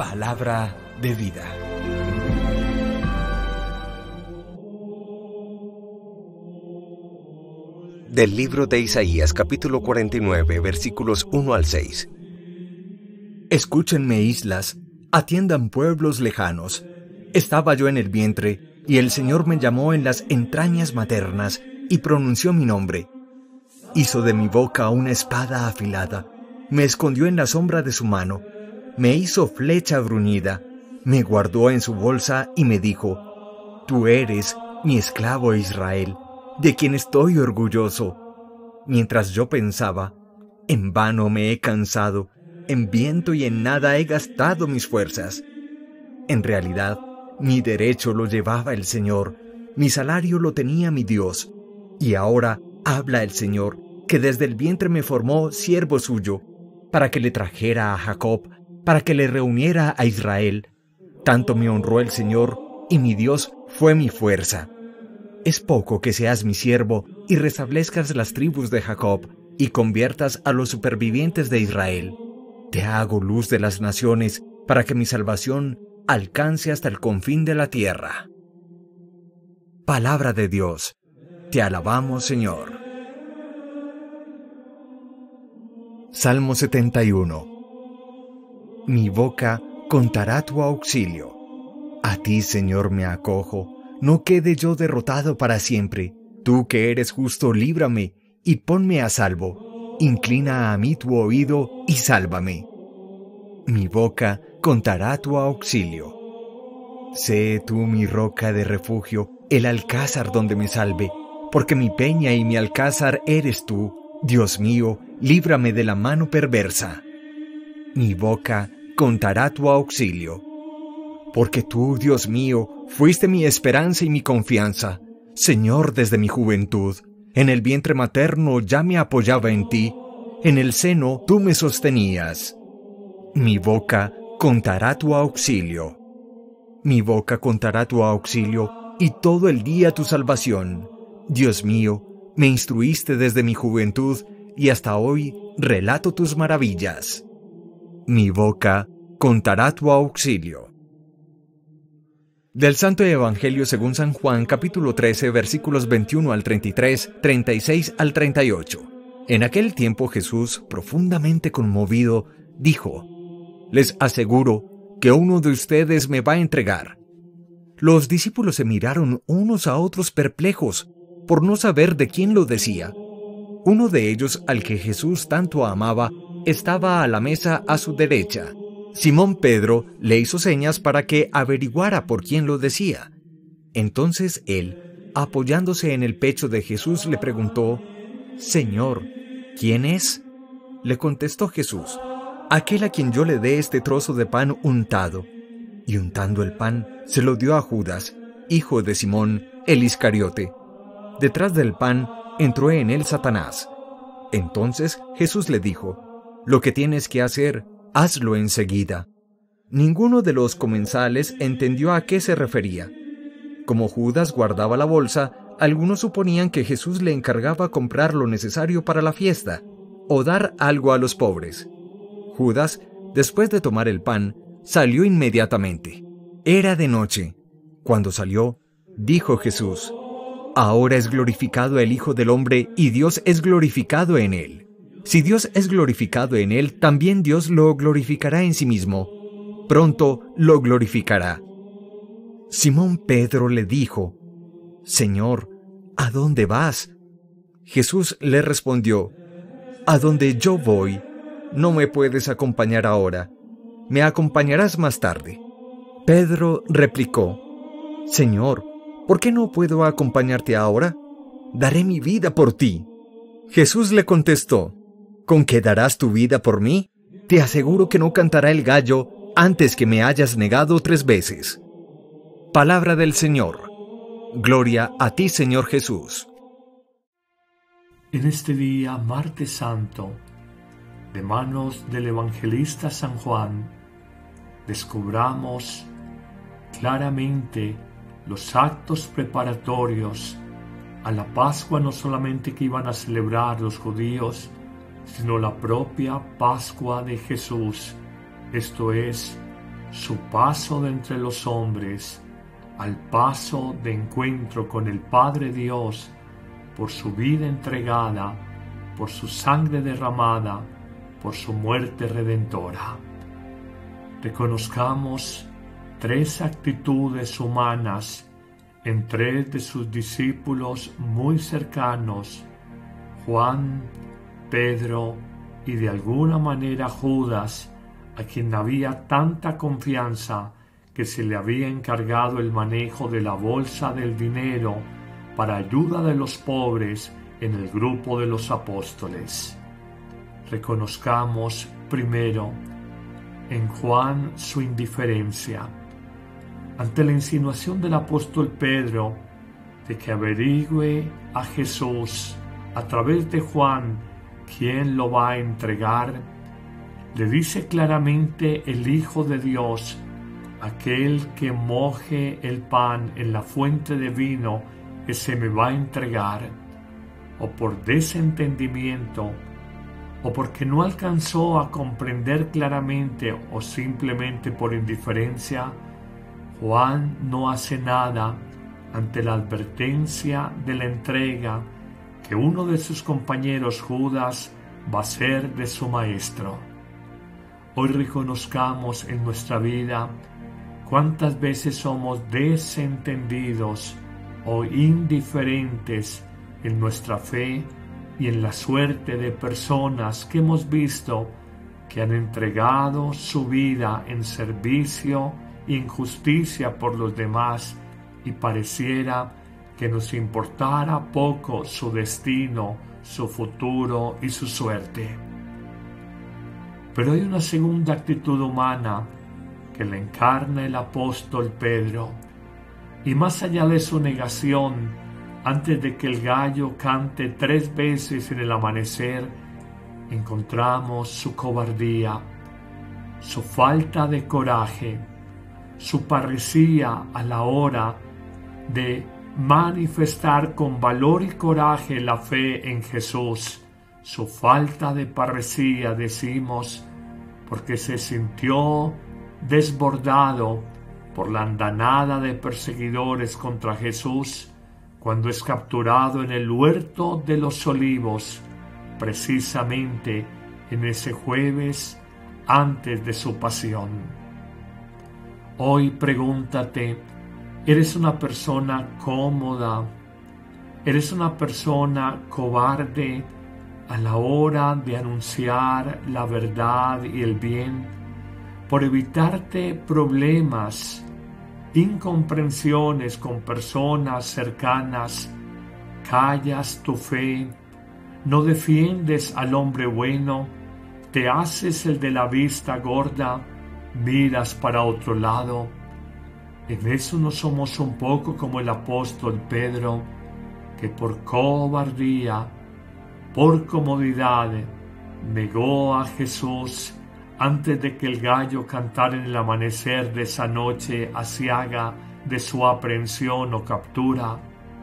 Palabra de vida. Del libro de Isaías, capítulo 49, versículos 1 al 6. Escúchenme, islas, atiendan pueblos lejanos. Estaba yo en el vientre, y el Señor me llamó en las entrañas maternas, y pronunció mi nombre. Hizo de mi boca una espada afilada, me escondió en la sombra de su mano, me hizo flecha bruñida, me guardó en su bolsa y me dijo: Tú eres mi esclavo Israel, de quien estoy orgulloso. Mientras yo pensaba, en vano me he cansado, en viento y en nada he gastado mis fuerzas. En realidad, mi derecho lo llevaba el Señor, mi salario lo tenía mi Dios. Y ahora habla el Señor, que desde el vientre me formó siervo suyo, para que le trajera a Jacob, para que le reuniera a Israel. Tanto me honró el Señor, y mi Dios fue mi fuerza. Es poco que seas mi siervo, y restablezcas las tribus de Jacob, y conviertas a los supervivientes de Israel. Te hago luz de las naciones, para que mi salvación alcance hasta el confín de la tierra. Palabra de Dios. Te alabamos, Señor. Salmo 71. Mi boca contará tu auxilio. A ti, Señor, me acojo. No quede yo derrotado para siempre. Tú que eres justo, líbrame y ponme a salvo. Inclina a mí tu oído y sálvame. Mi boca contará tu auxilio. Sé tú mi roca de refugio, el alcázar donde me salve, porque mi peña y mi alcázar eres tú. Dios mío, líbrame de la mano perversa. Mi boca contará tu auxilio. Porque tú, Dios mío, fuiste mi esperanza y mi confianza. Señor, desde mi juventud, en el vientre materno ya me apoyaba en ti, en el seno tú me sostenías. Mi boca contará tu auxilio. Mi boca contará tu auxilio y todo el día tu salvación. Dios mío, me instruiste desde mi juventud y hasta hoy relato tus maravillas. Mi boca contará tu auxilio. Del Santo Evangelio según San Juan, capítulo 13, versículos 21 al 33, 36 al 38. En aquel tiempo Jesús, profundamente conmovido, dijo: Les aseguro que uno de ustedes me va a entregar. Los discípulos se miraron unos a otros perplejos, por no saber de quién lo decía. Uno de ellos, al que Jesús tanto amaba, estaba a la mesa a su derecha. Simón Pedro le hizo señas para que averiguara por quién lo decía. Entonces él, apoyándose en el pecho de Jesús, le preguntó: Señor, ¿quién es? Le contestó Jesús: Aquel a quien yo le dé este trozo de pan untado. Y untando el pan, se lo dio a Judas, hijo de Simón, el Iscariote. Detrás del pan entró en él Satanás. Entonces Jesús le dijo: Lo que tienes que hacer, hazlo enseguida. Ninguno de los comensales entendió a qué se refería. Como Judas guardaba la bolsa, algunos suponían que Jesús le encargaba comprar lo necesario para la fiesta, o dar algo a los pobres. Judas, después de tomar el pan, salió inmediatamente. Era de noche. Cuando salió, dijo Jesús: Ahora es glorificado el Hijo del Hombre y Dios es glorificado en él. Si Dios es glorificado en él, también Dios lo glorificará en sí mismo. Pronto lo glorificará. Simón Pedro le dijo: Señor, ¿a dónde vas? Jesús le respondió: A donde yo voy, no me puedes acompañar ahora. Me acompañarás más tarde. Pedro replicó: Señor, ¿por qué no puedo acompañarte ahora? Daré mi vida por ti. Jesús le contestó: ¿Con qué darás tu vida por mí? Te aseguro que no cantará el gallo antes que me hayas negado 3 veces. Palabra del Señor. Gloria a ti, Señor Jesús. En este día, martes santo, de manos del evangelista San Juan, descubramos claramente los actos preparatorios a la Pascua, no solamente que iban a celebrar los judíos, sino la propia Pascua de Jesús, esto es, su paso de entre los hombres al paso de encuentro con el Padre Dios, por su vida entregada, por su sangre derramada, por su muerte redentora. Reconozcamos 3 actitudes humanas en 3 de sus discípulos muy cercanos, Juan, Pedro y de alguna manera Judas, a quien había tanta confianza que se le había encargado el manejo de la bolsa del dinero para ayuda de los pobres en el grupo de los apóstoles. Reconozcamos primero en Juan su indiferencia. Ante la insinuación del apóstol Pedro de que averigüe a Jesús a través de Juan quién lo va a entregar, le dice claramente el Hijo de Dios: aquel que moje el pan en la fuente de vino, ese me va a entregar. O por desentendimiento, o porque no alcanzó a comprender claramente, o simplemente por indiferencia, Juan no hace nada ante la advertencia de la entrega que uno de sus compañeros, Judas, va a ser de su maestro. Hoy reconozcamos en nuestra vida cuántas veces somos desentendidos o indiferentes en nuestra fe y en la suerte de personas que hemos visto que han entregado su vida en servicio e injusticia por los demás, y pareciera que nos importara poco su destino, su futuro y su suerte. Pero hay una segunda actitud humana que la encarna el apóstol Pedro, y más allá de su negación, antes de que el gallo cante 3 veces en el amanecer, encontramos su cobardía, su falta de coraje, su parresía a la hora de manifestar con valor y coraje la fe en Jesús. Su falta de parresía, decimos, porque se sintió desbordado por la andanada de perseguidores contra Jesús cuando es capturado en el huerto de los olivos, precisamente en ese jueves antes de su pasión. Hoy pregúntate, ¿eres una persona cómoda? ¿Eres una persona cobarde a la hora de anunciar la verdad y el bien? Por evitarte problemas, incomprensiones con personas cercanas, callas tu fe, no defiendes al hombre bueno, te haces el de la vista gorda, miras para otro lado. En eso no somos un poco como el apóstol Pedro, que por cobardía, por comodidad, negó a Jesús antes de que el gallo cantara en el amanecer de esa noche aciaga de su aprehensión o captura.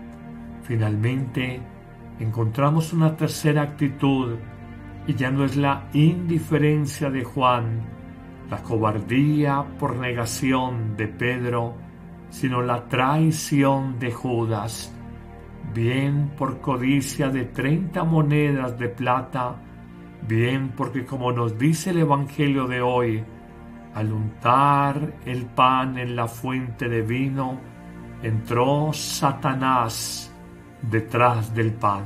Finalmente, encontramos una tercera actitud, y ya no es la indiferencia de Juan, la cobardía por negación de Pedro, sino la traición de Judas, bien por codicia de 30 monedas de plata, bien porque, como nos dice el Evangelio de hoy, al untar el pan en la fuente de vino, entró Satanás detrás del pan.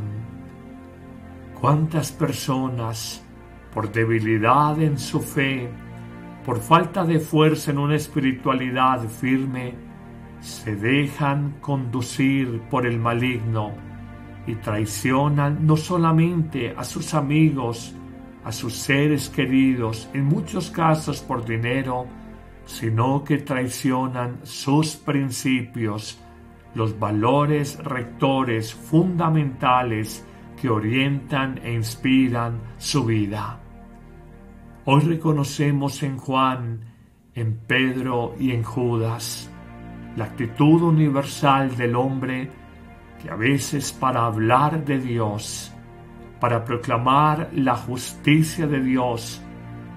¿Cuántas personas, por debilidad en su fe, por falta de fuerza en una espiritualidad firme, se dejan conducir por el maligno y traicionan no solamente a sus amigos, a sus seres queridos, en muchos casos por dinero, sino que traicionan sus principios, los valores rectores fundamentales que orientan e inspiran su vida? Hoy reconocemos en Juan, en Pedro y en Judas la actitud universal del hombre que a veces, para hablar de Dios, para proclamar la justicia de Dios,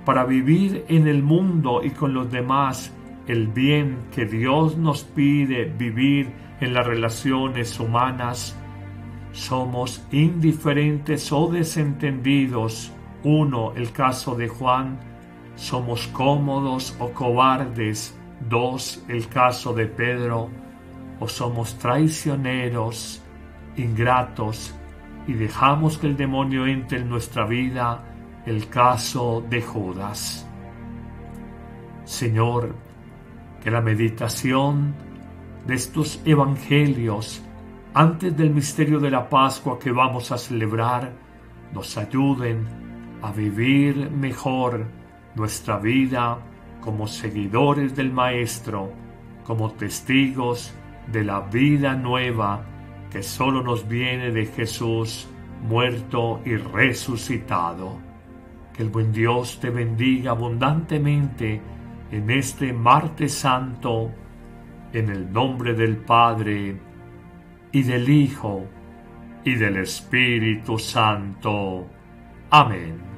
para vivir en el mundo y con los demás el bien que Dios nos pide vivir en las relaciones humanas, somos indiferentes o desentendidos. 1. El caso de Juan. Somos cómodos o cobardes. 2. El caso de Pedro. O somos traicioneros, ingratos, y dejamos que el demonio entre en nuestra vida. El caso de Judas. Señor, que la meditación de estos evangelios antes del misterio de la Pascua que vamos a celebrar nos ayuden a vivir mejor nuestra vida como seguidores del Maestro, como testigos de la vida nueva que solo nos viene de Jesús muerto y resucitado. Que el buen Dios te bendiga abundantemente en este martes santo, en el nombre del Padre, y del Hijo, y del Espíritu Santo. Amén.